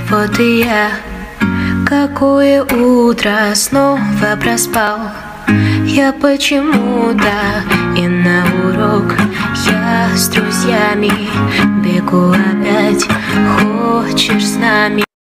Вот и я. Какое утро, снова проспал я почему-то, и на урок я с друзьями бегу опять. Хочешь с нами?